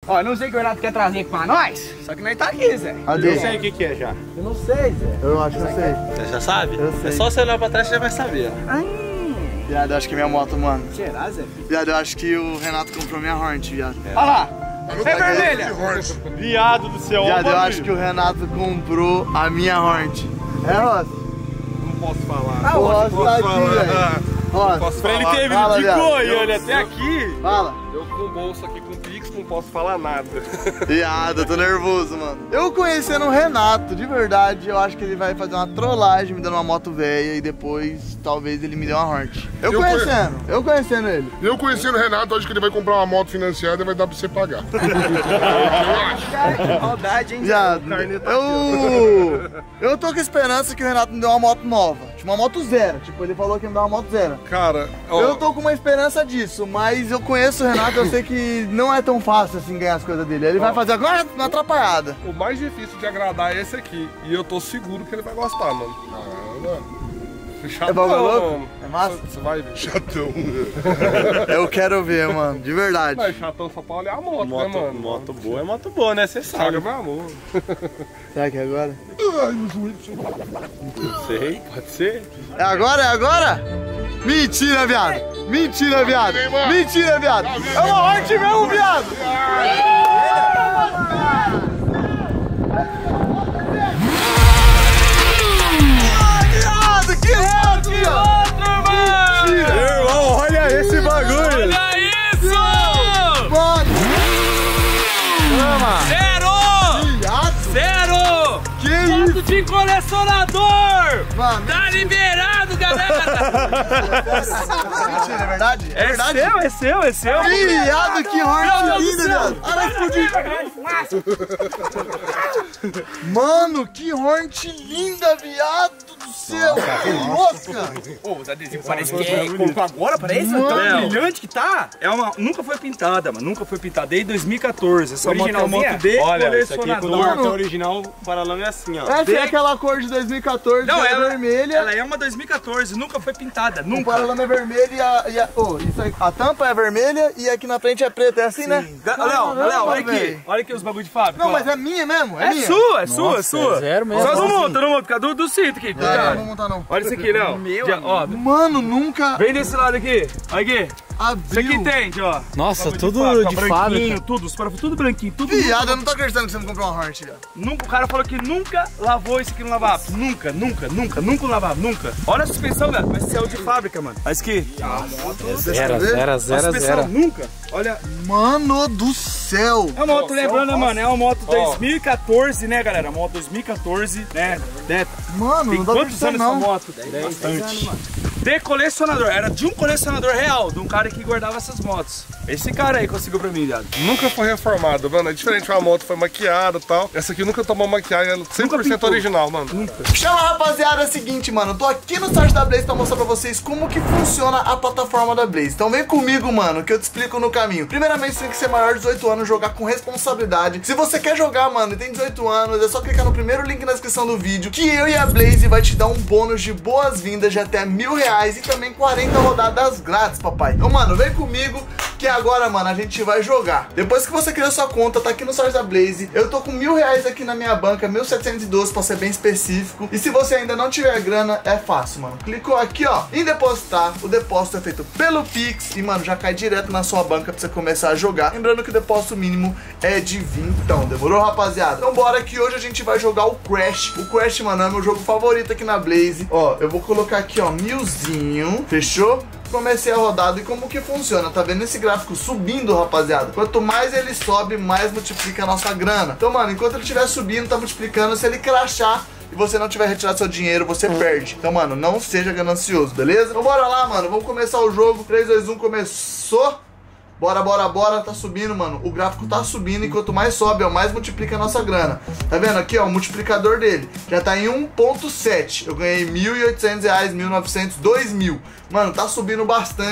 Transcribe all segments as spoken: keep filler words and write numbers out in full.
Ó, não sei o que o Renato quer trazer aqui pra nós, só que nós tá aqui, Zé. Eu sei o que que é já. Eu não sei, Zé. Eu acho que eu sei. Você já sabe? Eu sei. É só você olhar pra trás que já vai saber. Viado, eu acho que é minha moto, mano. Será, Zé? Viado, eu acho que o Renato comprou minha Hornet, viado. Olha lá. É vermelha. Viado do céu. Viado, eu acho que o Renato comprou a minha Hornet. É, Rosa? Não posso falar. Ah, O o Rosa tá aqui, velho. Rosa, Posso pra ele ter fala, vindo de viado. Goiânia até aqui. Fala. Eu com bolsa aqui com Pix não posso falar nada. Viado, eu tô nervoso, mano. Eu conhecendo o Renato, de verdade, eu acho que ele vai fazer uma trollagem me dando uma moto velha e depois talvez ele me dê uma Hornet. Eu, Eu conhecendo, eu conhecendo ele. Eu conhecendo o Renato, acho que ele vai comprar uma moto financiada e vai dar pra você pagar. Maldade, hein, Zé? Viado, eu... eu tô com esperança que o Renato me dê uma moto nova. Tipo, uma moto zero. Tipo, ele falou que ia me dar uma moto zero. Cara, ó, Eu tô com uma esperança disso, mas eu conheço o Renato, eu sei que não é tão fácil assim ganhar as coisas dele. Ele vai fazer agora uma atrapalhada. o mais difícil de agradar é esse aqui. E eu tô seguro que ele vai gostar, mano. Ah, mano. Chatão, É bagulho louco? mano. É massa? Você vai ver. Chatão. Eu quero ver, mano, de verdade. Mas chatão só pra olhar a moto, né, Moto, mano? moto boa é moto boa, né? Você sabe. Sabe, meu amor. Será que é agora? Ai, meu joelho. Não sei, pode ser. É agora? É agora? Mentira, viado! Mentira, viado! Mentira, viado! É uma Hornet mesmo, viado! Viado, que outro, viado! Mentira! Irmão, olha esse bagulho! Olha isso! Mano! Toma! Zero! Viado! Zero! Que isso? Moto de colecionador! Mano, Tá liberado, galera! mentira, é verdade? É verdade? seu, é seu, é seu! Viado, que Hornet Meu Deus linda, do céu. viado! Ah, vai explodir! Mano, que Hornet linda, viado do céu! Que louca! Ô, os adesivos parece que é comprou agora, parece? Mano. Tão brilhante que tá. É uma, nunca foi pintada, mano. Nunca foi pintada. Desde dois mil e quatorze. Essa moto é uma Originalzinha? moto de Olha, isso aqui quando colecionador. a marca original, o paralama é assim, ó. Essa é aquela cor de dois mil e quatorze, Não, que é ela, vermelha. ela é uma dois mil e quatorze. Nunca foi pintada. O Nunca. paralama é vermelho e a, e a, oh, isso aí, a tampa é vermelha e aqui na frente é preta. É assim, né? Léo, Léo, olha aqui. velho. Olha aqui os bagulho de fábrica. Não, ó. mas é minha mesmo, é, É minha. sua, é sua, é sua. é zero mesmo. Só não Assim. monta, não monta. Fica do, do cinto aqui. É, não Cuidado. vou montar não. Olha isso aqui, Léo. Meu Já, ó, Mano, nunca vem desse lado aqui. Olha aqui. abriu. Isso aqui tem, ó. Nossa, Bagulho tudo fábrica, de branquinho, fábrica. Tudo, os parafusos tudo branquinho, tudo. Viado, eu não tô acreditando que você não comprou uma Hornet, viado. Nunca, o cara falou que nunca lavou isso aqui no lavava. Nunca, nunca, nunca, nunca lavava, nunca. Olha a suspensão, velho. Mas saiu de fábrica, mano. Olha isso aqui. Zero, zero, A zero, suspensão, zero. nunca. Olha. Mano do céu. É uma moto, lembrando, né, mano? É uma moto dois mil e quatorze, né, galera? Moto dois mil e quatorze, né? né? Mano, Tem não tô quantos anos acreditando essa não. moto? Bastante. De colecionador. Era de um colecionador real, de um cara que guardava essas motos. Esse cara aí conseguiu pra mim, viado. Nunca foi reformado, mano. É diferente, uma moto foi maquiada e tal. Essa aqui nunca tomou maquiagem, é cem por cento pintou. original, mano. Chama, rapaziada, é o seguinte, mano. Eu tô aqui no site da Blaze pra mostrar pra vocês como que funciona a plataforma da Blaze. Então vem comigo, mano, que eu te explico no caminho. Primeiramente, você tem que ser maior de dezoito anos, jogar com responsabilidade. Se você quer jogar, mano, e tem dezoito anos, é só clicar no primeiro link na descrição do vídeo, que eu e a Blaze vai te dar um bônus de boas-vindas de até mil reais e também quarenta rodadas grátis, papai. Então, mano, vem comigo que agora, mano, a gente vai jogar. Depois que você criou sua conta, tá aqui no site da Blaze. Eu tô com mil reais aqui na minha banca, mil setecentos e doze pra ser bem específico. E se você ainda não tiver grana, é fácil, mano. Clicou aqui, ó, em depositar. O depósito é feito pelo Pix e, mano, já cai direto na sua banca pra você começar a jogar. Lembrando que o depósito mínimo é de vintão. Demorou, rapaziada? Então bora que hoje a gente vai jogar o Crash. O Crash, mano, é meu jogo favorito aqui na Blaze. Ó, eu vou colocar aqui, ó, milzinho. Fechou? Comecei a rodada e como que funciona, tá vendo esse gráfico subindo, rapaziada? Quanto mais ele sobe, mais multiplica a nossa grana. Então, mano, enquanto ele estiver subindo, tá multiplicando. Se ele crashar e você não tiver retirado seu dinheiro, você perde. Então, mano, não seja ganancioso, beleza? Então bora lá, mano, vamos começar o jogo. Três, dois, um, começou. Bora, bora, bora, tá subindo, mano. O gráfico tá subindo e quanto mais sobe, ó, mais multiplica a nossa grana. Tá vendo aqui, ó, o multiplicador dele já tá em um ponto sete. Eu ganhei mil e oitocentos reais, mil e novecentos, dois mil. Mano, tá subindo bastante.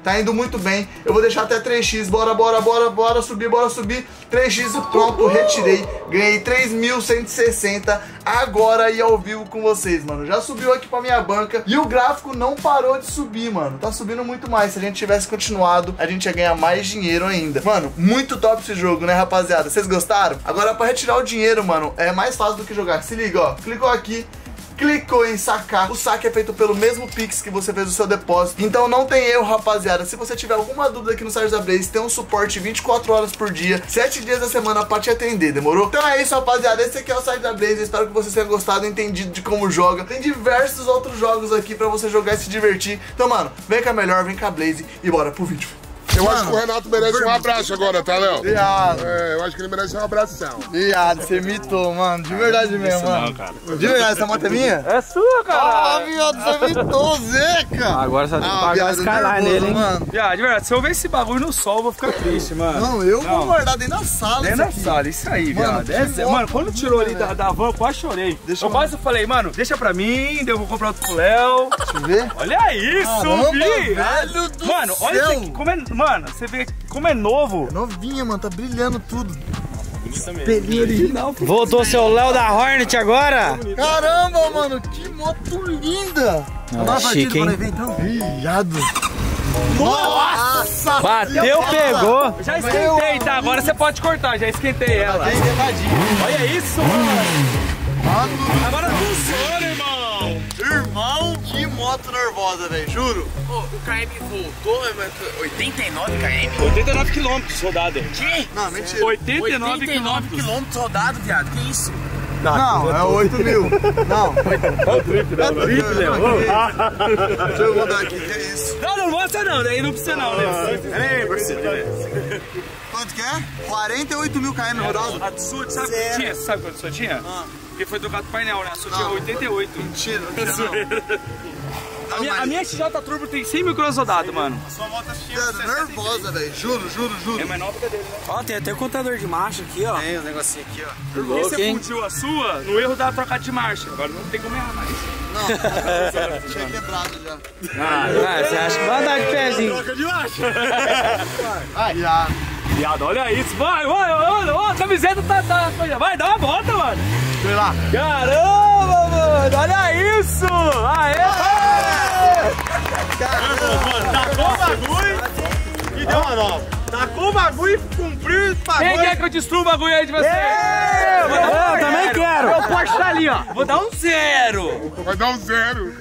Tá indo muito bem. Eu vou deixar até três x. Bora, bora, bora, bora subir, bora subir. três x, pronto, retirei. Ganhei três mil cento e sessenta agora e ao vivo com vocês, mano. Já subiu aqui pra minha banca e o gráfico não parou de subir, mano. Tá subindo muito mais. Se a gente tivesse continuado, a gente ia ganhar mais dinheiro ainda. Mano, muito top esse jogo, né, rapaziada? Vocês gostaram? Agora, pra retirar o dinheiro, mano, é mais fácil do que jogar. Se liga, ó. Clicou aqui. Clicou em sacar, o saque é feito pelo mesmo Pix que você fez o seu depósito. Então não tem erro, rapaziada. Se você tiver alguma dúvida aqui no site da Blaze, tem um suporte vinte e quatro horas por dia, sete dias da semana pra te atender, demorou? Então é isso, rapaziada. Esse aqui é o site da Blaze. Espero que vocês tenham gostado e entendido de como joga. Tem diversos outros jogos aqui pra você jogar e se divertir. Então, mano, vem cá melhor, vem cá Blaze e bora pro vídeo. Eu mano, acho que o Renato merece um abraço agora, tá, Léo? Viado. É, eu acho que ele merece um abração. Viado, você mitou, mano. De verdade mesmo, mano. Não, cara. De verdade, essa moto é minha? É sua, cara. Ah, viado, você mitou, Zeca. Agora você vai ter que ah, pagar a Skyline nele, hein? Mano. Viado, de verdade, se eu ver esse bagulho no sol, eu vou ficar triste, mano. Não, eu não. vou guardar dentro da sala. Dentro da sala, isso aí, mano, viado. É, mano, quando tirou ali da, da van, eu quase chorei. Deixa eu eu quase falei, mano, deixa pra mim, eu vou comprar outro pro Léo. Deixa eu ver. Olha isso, Caramba, vi. velho do Mano, olha céu. isso aqui, como é, mano, você vê como é novo. É novinha, mano, tá brilhando tudo. Pelinho original. Voltou seu Léo da Hornet agora? Caramba, mano, que moto linda. Ah, chique, hein? Então. Viado. Nossa! Bateu, pegou. Já esquentei, tá? Agora você pode cortar, já esquentei ela. Olha isso, mano. Agora funciona, irmão. Irmão, que moto nervosa, velho, juro. Pô, o K M voltou, oitenta e nove km. oitenta e nove quilômetros rodado. Que? Não, mentira. oitenta e nove quilômetros. quilômetros rodado, viado. Que isso? Não, é oito mil. Não. É o triplo, é o triplo, Léo. Deixa eu mudar aqui, que é isso? Não, não mostra não, daí não precisa não, né? Peraí, parceiro. Quanto que é? quarenta e oito mil km rodado. A sua, sabe quanto tinha? Sabe quanto a sua tinha? Ah. Porque foi trocado o painel, né? A sua tinha oitenta e oito. Mentira, não tinha não. A minha, a minha X J Turbo tem cem mil quilômetros rodados, mano. A sua moto é nervosa, velho. Juro, juro, juro. É mais nova que a dele, né? Ó, tem até o contador de marcha aqui, ó. Tem um negocinho aqui, ó. Porque você fundiu a sua no erro da trocada de marcha. Agora não tem como errar mais. Não, tinha quebrado já. Ah, você acha que vai andar de pezinho? Troca de marcha. Ai, viado. Viado, olha isso. Vai, vai, olha, ó, a camiseta tá, tá. Vai, dá uma volta, mano. Vem lá. Caramba, mano, olha isso. Aê! Caramba, mano, tacou o bagulho e deu uma nova. Tacou o bagulho e cumpriu e pagou. Quem quer que eu destrua o bagulho aí de vocês? Eu, eu, eu também quero. Meu Porsche tá ali, ó. Vou dar um zero. Vai dar um zero.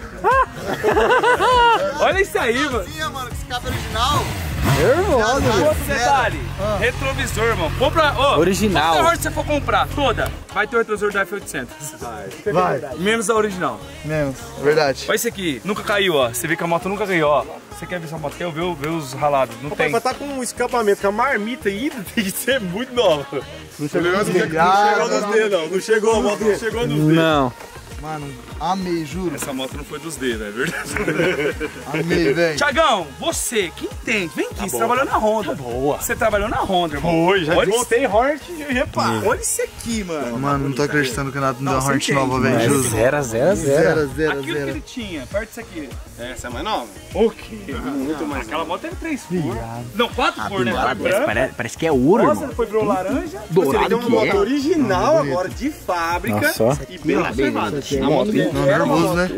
Olha isso aí, mano. mano, que escape original. Nervoso. Outro detalhe, ah. retrovisor, irmão. Compra, ó. Original. Qual você for comprar, toda, vai ter o retrovisor da F oitocentos. Vai. Vai. Menos a original. Menos, verdade. Olha esse aqui, nunca caiu, ó. Você vê que a moto nunca caiu, ó. Você quer ver essa moto? Quer ver, ver os ralados? Não tem. Mas tá com um escapamento, com a marmita ainda, tem que ser muito nova. Não chegou, não chegou nos dedos, não. Não chegou, a moto não chegou nos dedos. Não. Mano, amei, juro. Essa moto não foi dos dedos, é verdade. Amei, velho. Tiagão, você, que entende? Vem aqui, tá você bom. Trabalhou na Honda. Tá boa. Você trabalhou na Honda, irmão. Foi, já desmontei Hornet e reparo. Olha isso aqui, mano. Mano, não tô acreditando que o Renato me deu uma Hornet nova, velho, juro. Zero, zero, zero. Zero, zero, Aquilo zero. que ele tinha, perto disso aqui. Essa é mais nova. O quê? Muito mais. Aquela moto teve três cores. Não, quatro cores, né? Parece, parece que é ouro, Nossa, irmão. foi virou laranja. Dourado deu uma que moto é. original agora, de fábrica. Nossa. E bem observada. A moto Não, nervoso, né?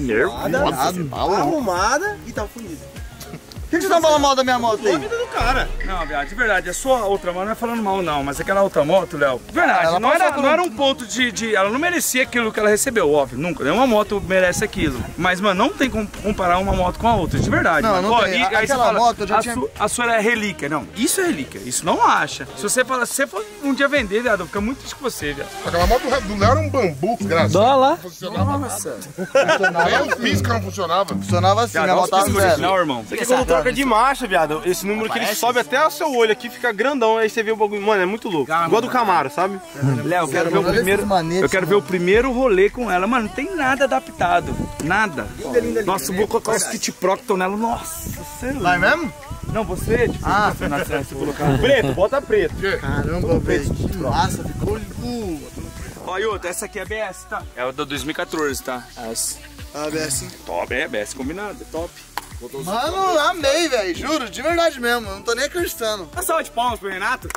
nervoso. Arrumada e tá funida. O que, que você tá falando mal da minha moto aí? do cara. Não, viado, de verdade, a sua outra moto não é falando mal não, mas aquela outra moto, Léo, de verdade, ela não, era, por não um... era um ponto de, de... Ela não merecia aquilo que ela recebeu, óbvio, nunca. Nenhuma moto merece aquilo. Mas, mano, não tem como comparar uma moto com a outra, de verdade. Não, mano. não Ó, tem. e, Aquela aí você fala, moto eu já a tinha... Su, a sua é relíquia. Não, isso é relíquia, isso não acha. Se você fala, se você for um dia vender, viado, fica muito triste com você, viado. Aquela moto do Léo era um bambu, desgraçado. Dólar. Não funcionava. Nossa. Nem o pisca não funcionava. Funcionava assim, minha moto tava zero. Não, irmão. Isso aqui quando troca de marcha, viado. Esse número que ele sobe até o seu olho aqui, fica grandão, aí você vê o bagulho. Mano, é muito louco. Igual do Camaro, sabe? Léo, eu quero ver o primeiro. Eu quero ver o primeiro rolê com ela. Mano, não tem nada adaptado. Nada. Nossa, eu vou colocar os kit Procton nela. Nossa, você. Vai mesmo? Não, você, tipo, Ah, você colocar. Preto, bota preto. Caramba, velho, que massa, ficou lindo. Ó, e outra, essa aqui é A B S, tá? É o da dois mil e quatorze, tá? As... A B S. Top, é A B S combinado, top. Mano, amei, velho. Juro, de verdade mesmo. Eu não tô nem acreditando. Uma salva de palmas pro Renato.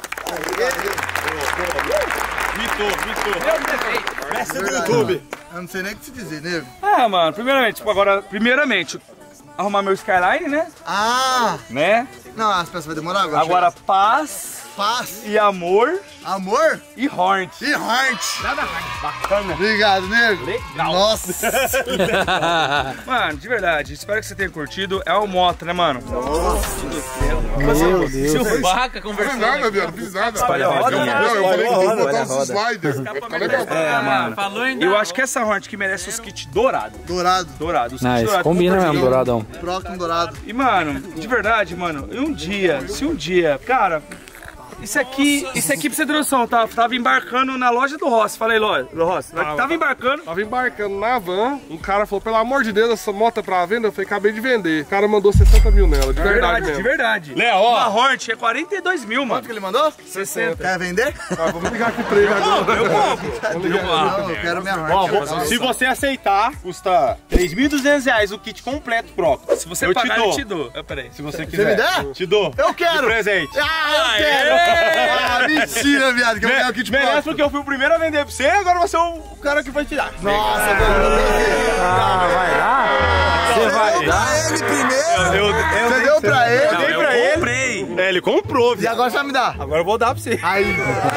Vitor, Vitor. Mestre do YouTube. Eu não sei nem o que te dizer, nego. Ah, mano, primeiramente, tipo, agora, primeiramente, arrumar meu Skyline, né? Ah! Né? Não, as peças vai demorar agora. Agora, paz. Paz. E amor. Amor. E Hornet. E Hornet. Nada bacana. Obrigado, nego. Legal. Nossa. Mano, de verdade, espero que você tenha curtido. É o moto, né, mano? Nossa. Meu Deus. Seu vaca conversando. Não nada, viado, não fiz nada. Espalha a roda. Não, eu falei que tem que botar os sliders. Vai ficar legal. É, mano. Falou ainda. Eu acho que essa Hornet que merece os kits dourados. Dourado. Dourado. Os kits Nice, dourados. combina mesmo, douradão. Próximo dourado. E, mano, de verdade, mano, e um dia, se um dia, cara, isso aqui, isso aqui pra você ter noção, tá? Tava embarcando na loja do Rossi. Falei, loja, do Rossi, tava embarcando. Tava embarcando na van, um cara falou, pelo amor de Deus, essa moto é pra venda? Eu falei, acabei de vender. O cara mandou sessenta mil nela, de verdade mesmo. De verdade. Léo, ó. Uma Hornet é quarenta e dois mil, mano. Quanto que ele mandou? sessenta. Quer vender? Ah, vamos ligar aqui pra ele agora. Eu compro. Não, eu quero minha Hornet. Ó, se você aceitar, custa três mil e duzentos reais o kit completo, Proc. Se você eu pagar, te dou. eu te dou. Ah, peraí. Se você Você quiser. me der? Te dou. Eu quero. De presente. Ah, eu quero. Ah, mentira, viado, que eu quero o kit Merece próximo. porque eu fui o primeiro a vender pra você, agora você é o cara que vai te dar. Nossa, mano. Ah, vai lá. Você vai dar. Pra ele primeiro. Eu, eu, Você deu pra ele. eu dei pra eu ele. comprei. É, ele comprou, E viado. agora você vai me dar. Agora eu vou dar pra você. Aí.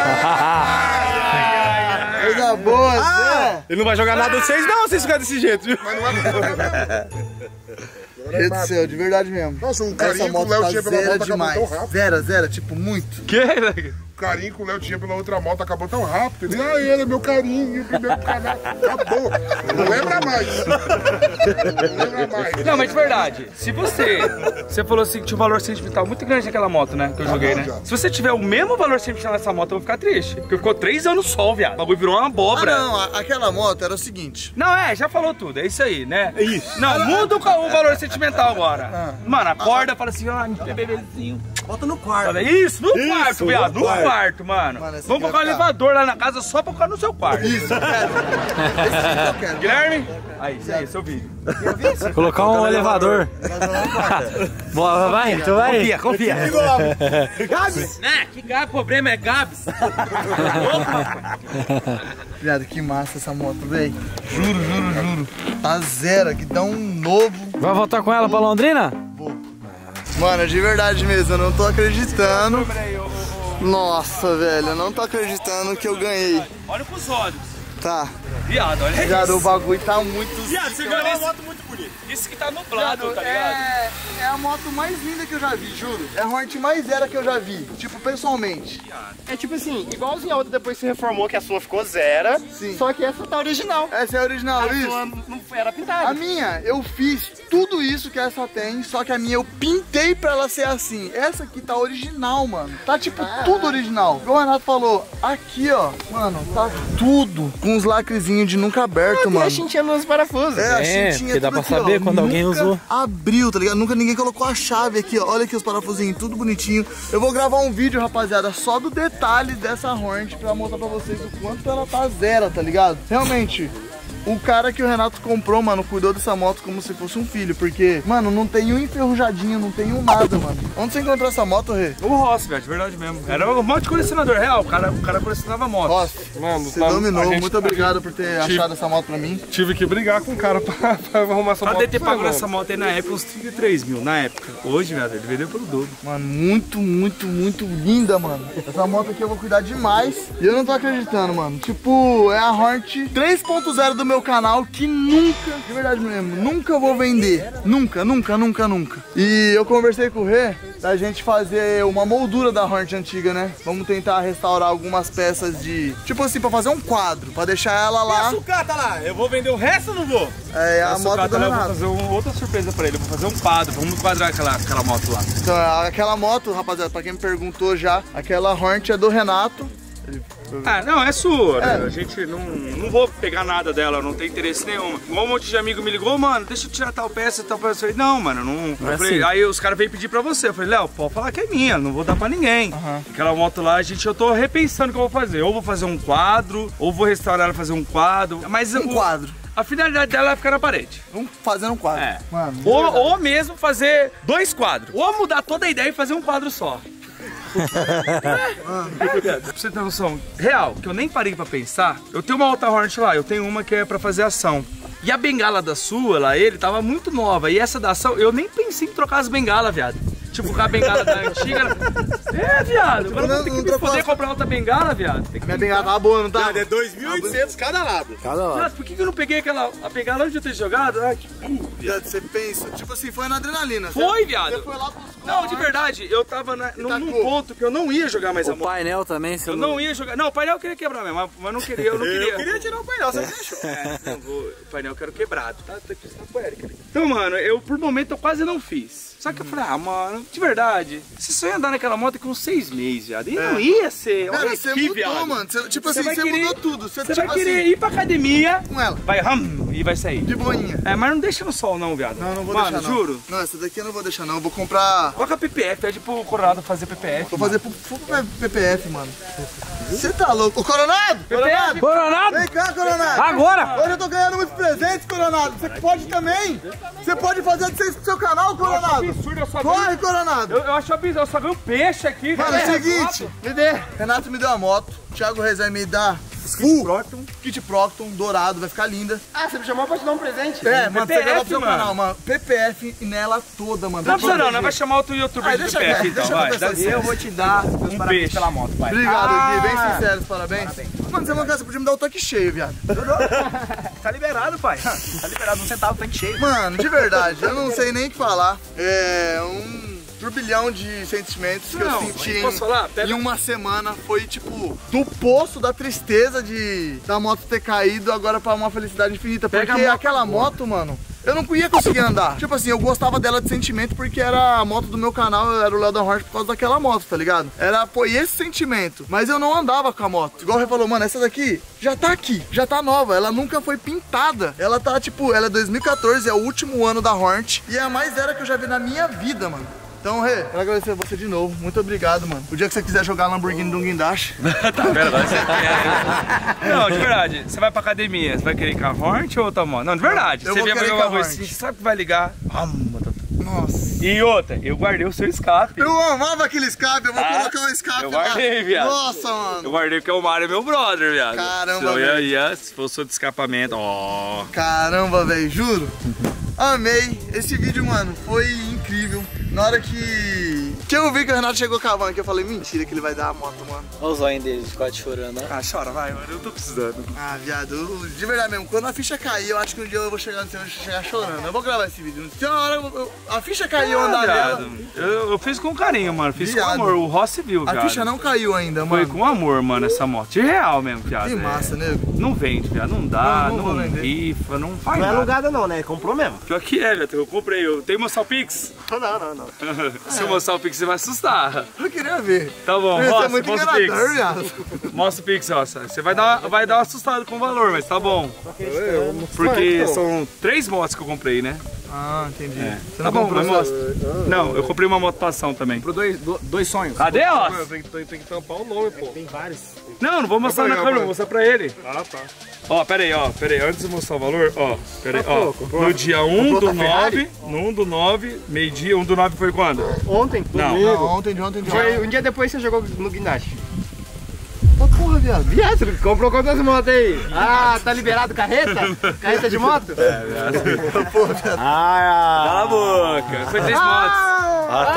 Coisa boa, Zé. Ele não vai jogar nada de vocês, não, vocês ficam desse jeito, viu? Meu Deus do céu, de verdade mesmo. Nossa, o Essa carinho que o moto Léo tá tinha pela zero moto acabou demais. tão rápido. Zero, zero, tipo, muito. Que, velho? O carinho que o Léo tinha pela outra moto acabou tão rápido. Ele, ah, ele é meu carinho, o primeiro canal. Acabou. Não lembra mais. Não lembra mais. Não, mas de verdade, se você. Você falou assim que tinha um valor sentimental muito grande naquela moto, né? Que eu joguei, né? Se você tiver o mesmo valor sentimental nessa moto, eu vou ficar triste. Porque ficou três anos no sol, viado. O bagulho virou uma Ah, abóbora. não, a- aquela moto era o seguinte. Não, é, já falou tudo, é isso aí, né? É isso. Não, muda o, ca- o valor sentimental agora. Mano, acorda e fala assim, ó, meu bebezinho. Bota no quarto. Fala, isso, no quarto, viado, no quarto, mano. Mano, esse Vamos aqui colocar um vai ficar. elevador lá na casa só pra ficar no seu quarto. Isso, eu quero. Esse aqui eu quero. Guilherme? Aí, isso aí, seu vídeo. Colocar um elevador. Boa, vai, tu vai. Confia, confia. Né? Que Gabs, o problema é Gabs. Viado, que massa essa moto, velho. Juro, juro, juro. Tá zero, que dá um novo. Vai voltar com ela pra Londrina? Mano, de verdade mesmo, eu não tô acreditando. Nossa, velho, eu não tô acreditando que eu ganhei. Olha pros olhos. Tá. Viado, olha Viado, o isso. bagulho tá muito... Viado, você ganhou uma moto muito bonita. Isso que tá nublado, tá ligado? É, é a moto mais linda que eu já vi, juro. É a Hornet mais zero que eu já vi, tipo, pessoalmente. É tipo assim, igualzinho a outra depois se reformou, que a sua ficou zero. Sim. Só que essa tá original. Essa é a original, A isso? sua não era A pintada. minha, eu fiz tudo isso que essa tem, só que a minha eu pintei pra ela ser assim. Essa aqui tá original, mano. Tá tipo tudo original. Igual o Renato falou, aqui ó, mano, tá tudo com uns lacrezinhos de nunca aberto, mano. A chintinha nos parafusos. É, a É, chintinha porque dá tudo pra aqui, saber ó. quando alguém Nunca usou. abriu, tá ligado? Nunca ninguém colocou a chave aqui, ó. Olha aqui os parafusinhos, tudo bonitinho. Eu vou gravar um vídeo, rapaziada, só do detalhe dessa Hornet pra mostrar pra vocês o quanto ela tá zero, tá ligado? Realmente, o cara que o Renato comprou, mano, cuidou dessa moto como se fosse um filho, porque, mano, não tem um enferrujadinho, não tem um nada, mano. Onde você encontrou essa moto, Rê? O Rossi, velho, de verdade mesmo. Era um monte de colecionador real, o cara, o cara colecionava moto. Nossa, Mano, você tá- dominou. a gente- Muito obrigado por ter achado essa moto pra mim. Tive que brigar com o cara pra, pra arrumar essa Pra moto. ter pra pagado mano. essa moto aí na época uns trinta e três mil, na época. Hoje, velho, ele vendeu pelo dobro. Mano, muito, muito, muito linda, mano. Essa moto aqui eu vou cuidar demais. E eu não tô acreditando, mano. Tipo, é a Hornet três ponto zero do meu canal que nunca, de verdade mesmo, nunca vou vender. Nunca, nunca, nunca, nunca. E eu conversei com o Rê da gente fazer uma moldura da Hornet antiga, né? Vamos tentar restaurar algumas peças de... Tipo assim, pra fazer um quadro, pra deixar ela lá. Sucata lá, eu vou vender o resto ou não vou? É a Essa moto do sucata, eu vou Renato. fazer um- outra surpresa pra ele, eu vou fazer um quadro, vamos quadrar aquela, aquela moto lá. Então, aquela moto, rapaziada, pra quem me perguntou já, aquela Hornet é do Renato. Ah, não, é sua, né? É. A gente não, não vou pegar nada dela, não tem interesse nenhum. Igual um monte de amigo me ligou, mano, deixa eu tirar tal peça, tal peça. Eu falei, não, mano, não. Eu é falei, assim. aí os caras veio pedir pra você. Eu falei, Léo, pode falar que é minha, não vou dar pra ninguém. Aquela moto lá, a gente, eu tô repensando o que eu vou fazer. Ou vou fazer um quadro, ou vou restaurar ela e fazer um quadro. Mas Um o- quadro. A finalidade dela é ficar na parede. Vamos fazer um quadro. É. Mano, Ou, ou mesmo fazer dois quadros. Ou mudar toda a ideia e fazer um quadro só. é, é, pra você ter noção real, que eu nem parei pra pensar, eu tenho uma outra Hornet lá, eu tenho uma que é pra fazer ação. E a bengala da sua, lá, ele tava muito nova. E essa da ação, eu nem pensei em trocar as bengalas, viado. Tipo, com a bengala da antiga. É, viado. Agora eu vou ter que me poder comprar outra bengala, viado. Tem que minha bengala tá boa, não tá? É dois mil e oitocentos cada lado. Cada lado. Viado, por que que eu não peguei aquela a bengala onde eu ter jogado? Ai, que burro, Viado, você pensa, tipo assim, foi na adrenalina. Foi, Você- viado. Você foi lá pros Não, de verdade, eu tava na, num, num tacou. ponto que eu não ia jogar mais a O moto. painel também, você Eu não ia jogar. Não, o painel eu queria quebrar mesmo, mas- mas não queria, eu não queria. Eu queria tirar o painel, você me deixou. É, não vou, o painel eu quero quebrado, tá? Tá aqui com o Eric ali. Então, mano, eu por momento eu quase não fiz. Só que eu falei, ah, mano, de verdade, você só ia andar naquela moto com uns seis meses, viado. E não ia ser. Cara, Olha você aqui, mudou, viado. mano. Você- tipo Você assim, vai você querer- mudou tudo. Você, Você tipo vai querer assim, ir pra academia, com ela. vai hum, e vai sair. De boinha. É, mas não deixa no sol não, viado. Não, não vou mano, deixar não. juro. Não, essa daqui eu não vou deixar não. Eu vou comprar... Coloca P P F, pede pro Coronado fazer P P F. Vou fazer pro, pro P P F, mano. Você tá louco? Ô, Coronado! P P F. Coronado! Vem cá, Coronado! Agora! Hoje eu tô ganhando muitos presentes, Coronado. Você pode também. Você pode fazer a licença pro seu canal, Coronado. Absurdo, eu só Corre, ganho, Coronado. eu, eu acho absurdo, eu só ganho peixe aqui. Mano, cara. é o seguinte. Me dê. Renato me deu a moto. Thiago Reis vai me dar Full Procton, Kit Procton, dourado, vai ficar linda. Ah, você me chamou pra te dar um presente? É, mano, P P F, você vai lá pro seu mano. canal, mano. P P F nela toda, mano. Não precisa não, nós vai chamar outro youtuber Ah, de deixa P P F quieto, então, deixa vai. acontecer. Dá licença. Eu vou te dar meus Um parabéns peixe. pela moto, pai. Obrigado, Ah. Gui, bem sincero, parabéns. Mano, você não quer, você podia me dar o tanque cheio, viado. Tá liberado, pai. Tá liberado, um centavo, tanque cheio. Mano, de verdade, eu não sei nem o que falar. É um turbilhão de sentimentos que Não, eu senti posso em, falar? Pega- em uma semana. Foi tipo, do poço da tristeza de da moto ter caído agora pra uma felicidade infinita. Pega Porque a moto aquela moto, mano, eu não ia conseguir andar. Tipo assim, eu gostava dela de sentimento porque era a moto do meu canal, eu era o Léo da Hornet por causa daquela moto, tá ligado? Era, pô, e esse sentimento. Mas eu não andava com a moto. Igual ele falou, mano, essa daqui já tá aqui, já tá nova. Ela nunca foi pintada. Ela tá, tipo, ela é dois mil e quatorze, é o último ano da Hornet. E é a mais era que eu já vi na minha vida, mano. Então, Rê, quero agradecer a você de novo. Muito obrigado, mano. O dia que você quiser jogar Lamborghini do Guindaste. Tá, pera, agora você quer. Não, de verdade, você vai pra academia, você vai querer ir com a Hornet ou outra moto? Não, de verdade. Eu você vou vem pra querer jogar com a arroz, Hornet. você sabe que vai ligar. Nossa. E outra, eu guardei o seu escape. Eu amava aquele escape, eu vou Ah, colocar um escape eu lá. guardei, viado. Nossa, mano. Eu guardei porque o Mário é meu brother, viado. Caramba, Senão eu ia, velho. ia, se fosse o de escapamento, ó. Caramba, velho, juro. Amei. Esse vídeo, mano, foi incrível. Na hora que... que eu vi que o Renato chegou cavando, que eu falei, mentira que ele vai dar a moto, mano. Olha o zóio dele, quase chorando, ó. Ah, chora, vai, mano, eu tô precisando. Ah, viado, eu- de verdade mesmo, quando a ficha cair, eu acho que um dia eu vou chegar no céu e chegar chorando. Eu vou gravar esse vídeo. Se uma hora eu- eu- a ficha caiu, eu andar viado, nela. eu, eu fiz com carinho, mano, fiz Viado. com amor. O Rossi viu, A viado. ficha não caiu ainda, Foi mano. com amor, mano, essa moto. De real mesmo, viado. Que é. massa, nego. Não vende, viado, não dá, Não, não não, vou vender. rifa, não faz Não é nada. alugada não, né? Comprou mesmo. Pior que é, viado, eu comprei. Eu tenho mostrar o Pix? Não, não, não. Se eu mostrar o Pix, você vai assustar. Eu queria ver. Tá bom, Isso é Rossi, muito mostra o enganador, Pix. viado. Mostra o Pix, Rossi. Você vai dar, vai dar um assustado com o valor, mas tá bom. Porque são três motos que eu comprei, né? Ah, entendi. Você Tá não bom, comprou mas só- mostra. Não, eu comprei uma moto pra ação também. Comprou dois, do- dois sonhos. Cadê, Rossi? Tem, tem, tem que tampar o nome, pô. Tem vários. Não, não vou mostrar na câmera, vou mostrar pra ele. Ah, tá. Ó, pera aí, ó, pera aí, antes de mostrar o valor, ó, pera aí, ó, no dia um do nove, no um do nove, meio-dia, um do nove foi quando? Ontem. Não. Não, ontem de ontem de Foi ontem. um dia depois que você jogou no guindaste. Pô, porra, viado. Viado, você comprou quantas motos aí? Ah, tá liberado carreta? Carreta de moto? Porra, viado. Cala a boca, foi três motos. Ah,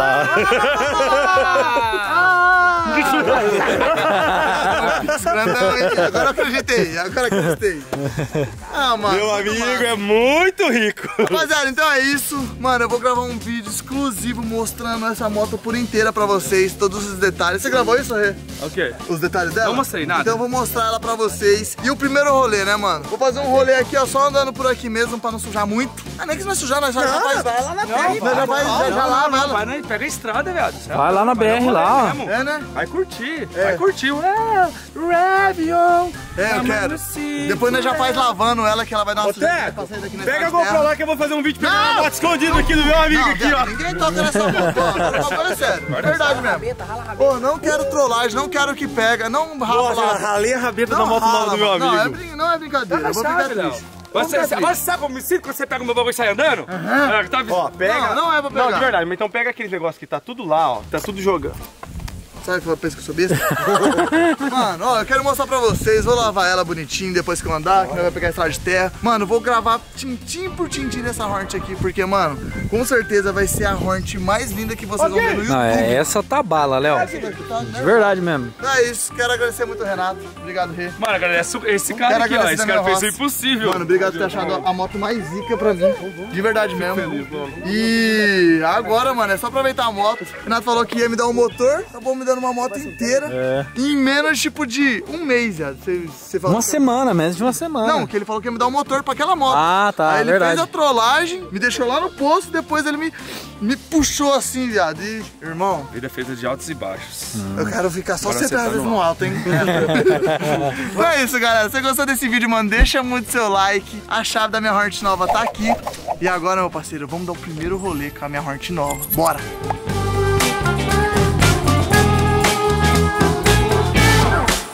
Grandão, hein? Agora eu acreditei, agora eu acreditei. Ah, mano. Meu muito amigo massa. é muito rico. Rapaziada, então é isso. Mano, eu vou gravar um vídeo exclusivo mostrando essa moto por inteira pra vocês, todos os detalhes. Você gravou isso, Rê? O quê? Os detalhes dela? Não mostrei nada. Então eu vou mostrar ela pra vocês. E o primeiro rolê, né, mano? Vou fazer um rolê aqui, ó, só andando por aqui mesmo pra não sujar muito. Ah, nem que não vai sujar, nós já, já faz... vai lá na Nós já, faz, já, já lava ela. Vai, né? Pega a estrada, viado. Você Vai lá na B R vai lá, ó. mesmo. É, né? Vai curtir, É. vai curtir. Ué, Ravion. É, eu quero. Depois nós já faz lavando ela, que ela vai dar uma Ô, sujeira Teco, pra sair daqui nessa Pega a terra. GoPro lá que eu vou fazer um vídeo pegando Não! a moto escondido aqui do meu amigo Não, aqui, viado, ó. ninguém toca nessa moto, ó. Agora é sério, verdade mesmo. Pô, não quero trollagem, não quero que pega, não rala lá. ralei a rabeta Não da moto rala, nova do meu mano. Não, é amigo. brin- não é brincadeira, Tá eu vou chave, ficar Léo. triste. Você, você, você sabe como me sinto quando você pega o meu bagulho e sai andando? Uhum. É, tá... Ó, pega. Não, não é pra pegar. Não, de verdade, mas então pega aquele negócio que tá tudo lá, ó. Tá tudo jogando. Sabe que eu penso que eu sou besta? Mano, ó, eu quero mostrar pra vocês. Vou lavar ela bonitinho depois que eu andar, que vai pegar a estrada de terra. Mano, vou gravar tintim por tintim dessa Hornet aqui, porque, mano, com certeza vai ser a Hornet mais linda que vocês okay. vão ver no YouTube. Não, é, essa tá bala, Léo. De verdade mesmo. É isso, quero agradecer muito o Renato. Obrigado, Rê. Mano, agradece esse cara quero aqui, ó. Esse cara fez o impossível. Mano, obrigado por ter achado a moto mais zica pra mim. De verdade mesmo. E agora, mano, é só aproveitar a moto. O Renato falou que ia me dar um motor, acabou me dando uma moto inteira. É. Em menos tipo de um mês, já. Você, você falou uma que... semana, menos de uma semana. Não, que ele falou que ia me dar um motor pra aquela moto. Ah, tá. Aí ele verdade. fez a trollagem, me deixou lá no posto, depois ele me, me puxou assim, viado. E, irmão. Vida feita de altos e baixos. Hum. Eu quero ficar só setenta vezes no alto, hein? Então é isso, galera. Se você gostou desse vídeo, mano, deixa muito seu like. A chave da minha Hornet nova tá aqui. E agora, meu parceiro, vamos dar o primeiro rolê com a minha Hornet nova. Bora!